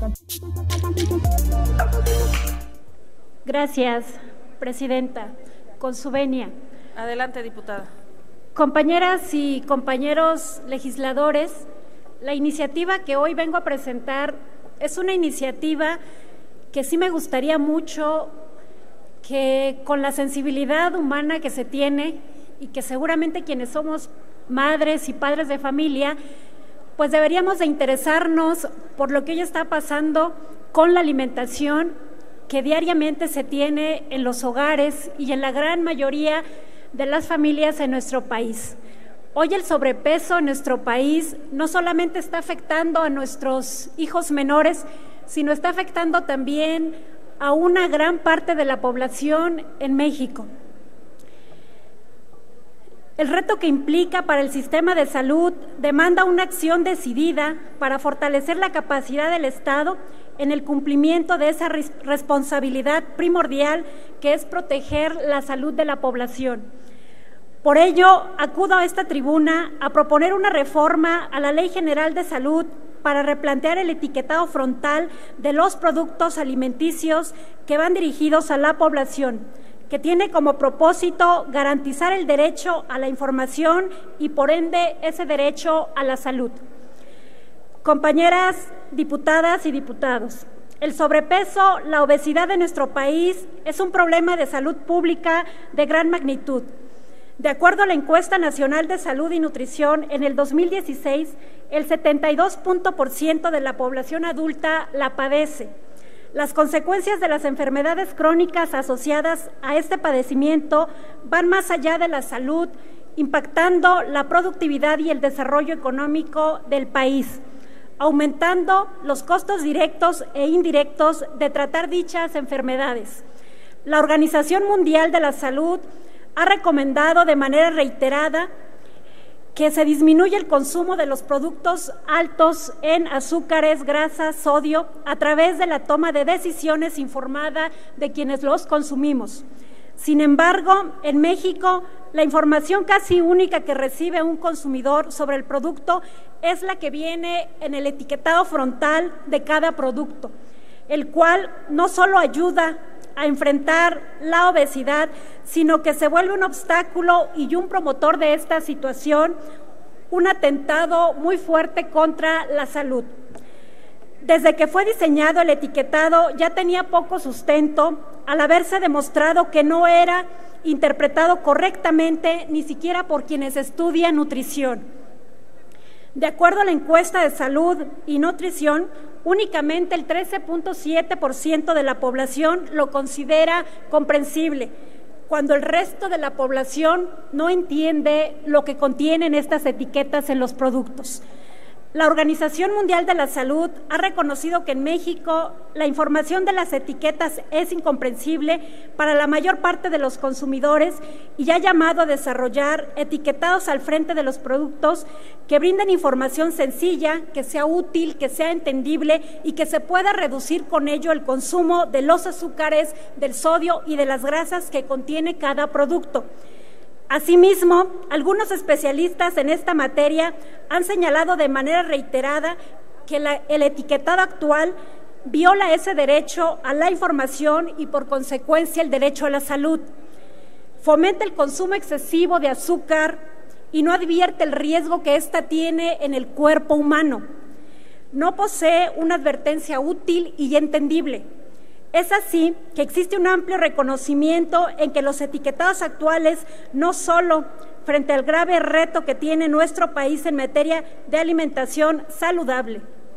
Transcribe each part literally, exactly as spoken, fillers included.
Gracias, Presidenta. Con su venia. Adelante, diputada. Compañeras y compañeros legisladores, la iniciativa que hoy vengo a presentar es una iniciativa que sí me gustaría mucho que, con la sensibilidad humana que se tiene y que seguramente quienes somos madres y padres de familia, pues deberíamos de interesarnos por lo que hoy está pasando con la alimentación que diariamente se tiene en los hogares y en la gran mayoría de las familias en nuestro país. Hoy el sobrepeso en nuestro país no solamente está afectando a nuestros hijos menores, sino está afectando también a una gran parte de la población en México. El reto que implica para el sistema de salud demanda una acción decidida para fortalecer la capacidad del Estado en el cumplimiento de esa responsabilidad primordial que es proteger la salud de la población. Por ello, acudo a esta tribuna a proponer una reforma a la Ley General de Salud para replantear el etiquetado frontal de los productos alimenticios que van dirigidos a la población, que tiene como propósito garantizar el derecho a la información y, por ende, ese derecho a la salud. Compañeras diputadas y diputados, el sobrepeso, la obesidad de nuestro país es un problema de salud pública de gran magnitud. De acuerdo a la Encuesta Nacional de Salud y Nutrición, en el dos mil dieciséis, el setenta y dos por ciento de la población adulta la padece. Las consecuencias de las enfermedades crónicas asociadas a este padecimiento van más allá de la salud, impactando la productividad y el desarrollo económico del país, aumentando los costos directos e indirectos de tratar dichas enfermedades. La Organización Mundial de la Salud ha recomendado de manera reiterada que se disminuya el consumo de los productos altos en azúcares, grasas, sodio, a través de la toma de decisiones informada de quienes los consumimos. Sin embargo, en México, la información casi única que recibe un consumidor sobre el producto es la que viene en el etiquetado frontal de cada producto, el cual no solo ayuda a enfrentar la obesidad, sino que se vuelve un obstáculo y un promotor de esta situación, un atentado muy fuerte contra la salud. Desde que fue diseñado el etiquetado ya tenía poco sustento, al haberse demostrado que no era interpretado correctamente ni siquiera por quienes estudian nutrición. De acuerdo a la encuesta de salud y nutrición, únicamente el trece punto siete por ciento de la población lo considera comprensible, cuando el resto de la población no entiende lo que contienen estas etiquetas en los productos. La Organización Mundial de la Salud ha reconocido que en México la información de las etiquetas es incomprensible para la mayor parte de los consumidores y ha llamado a desarrollar etiquetados al frente de los productos que brinden información sencilla, que sea útil, que sea entendible y que se pueda reducir con ello el consumo de los azúcares, del sodio y de las grasas que contiene cada producto. Asimismo, algunos especialistas en esta materia han señalado de manera reiterada que la, el etiquetado actual viola ese derecho a la información y, por consecuencia, el derecho a la salud. Fomenta el consumo excesivo de azúcar y no advierte el riesgo que ésta tiene en el cuerpo humano. No posee una advertencia útil y entendible. Es así que existe un amplio reconocimiento en que los etiquetados actuales no solo frente al grave reto que tiene nuestro país en materia de alimentación saludable.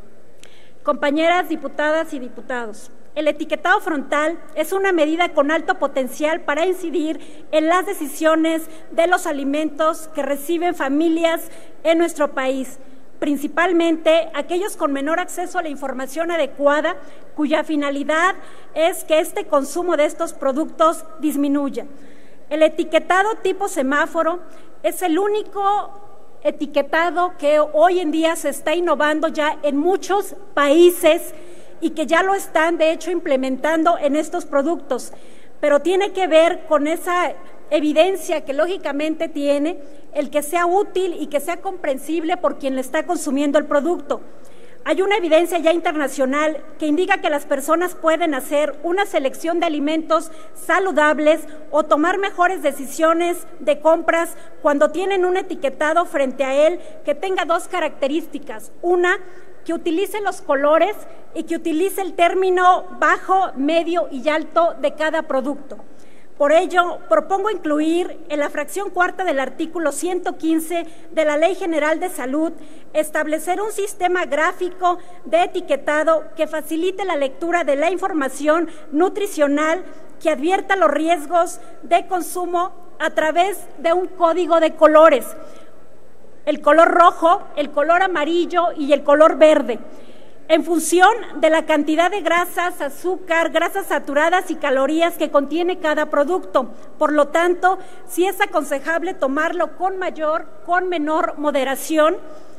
Compañeras diputadas y diputados, el etiquetado frontal es una medida con alto potencial para incidir en las decisiones de los alimentos que reciben familias en nuestro país, principalmente aquellos con menor acceso a la información adecuada, cuya finalidad es que este consumo de estos productos disminuya. El etiquetado tipo semáforo es el único etiquetado que hoy en día se está innovando ya en muchos países y que ya lo están, de hecho, implementando en estos productos, pero tiene que ver con esa evidencia que lógicamente tiene el que sea útil y que sea comprensible por quien le está consumiendo el producto. Hay una evidencia ya internacional que indica que las personas pueden hacer una selección de alimentos saludables o tomar mejores decisiones de compras cuando tienen un etiquetado frente a él que tenga dos características. Una, que utilice los colores y que utilice el término bajo, medio y alto de cada producto. Por ello, propongo incluir en la fracción cuarta del artículo ciento quince de la Ley General de Salud, establecer un sistema gráfico de etiquetado que facilite la lectura de la información nutricional, que advierta los riesgos de consumo a través de un código de colores, el color rojo, el color amarillo y el color verde, en función de la cantidad de grasas, azúcar, grasas saturadas y calorías que contiene cada producto. Por lo tanto, sí es aconsejable tomarlo con mayor, con menor moderación.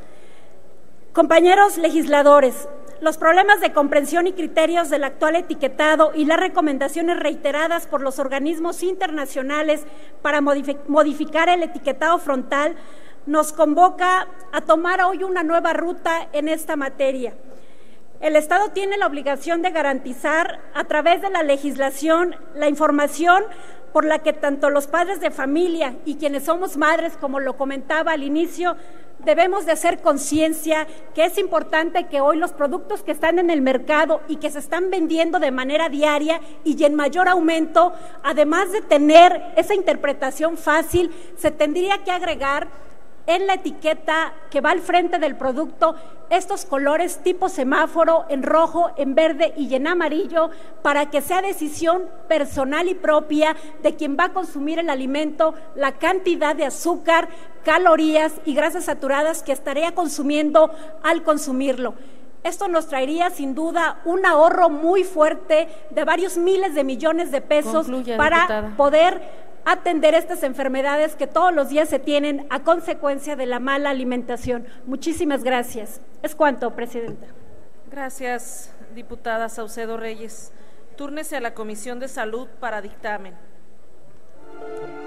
Compañeros legisladores, los problemas de comprensión y criterios del actual etiquetado y las recomendaciones reiteradas por los organismos internacionales para modificar el etiquetado frontal nos convoca a tomar hoy una nueva ruta en esta materia. El Estado tiene la obligación de garantizar a través de la legislación la información por la que tanto los padres de familia y quienes somos madres, como lo comentaba al inicio, debemos de hacer conciencia que es importante que hoy los productos que están en el mercado y que se están vendiendo de manera diaria y en mayor aumento, además de tener esa interpretación fácil, se tendría que agregar en la etiqueta que va al frente del producto estos colores tipo semáforo en rojo, en verde y en amarillo, para que sea decisión personal y propia de quien va a consumir el alimento la cantidad de azúcar, calorías y grasas saturadas que estaría consumiendo al consumirlo. Esto nos traería sin duda un ahorro muy fuerte de varios miles de millones de pesos. Concluya, para diputada. Poder atender estas enfermedades que todos los días se tienen a consecuencia de la mala alimentación. Muchísimas gracias. Es cuanto, Presidenta. Gracias, diputada Saucedo Reyes. Túrnese a la Comisión de Salud para dictamen.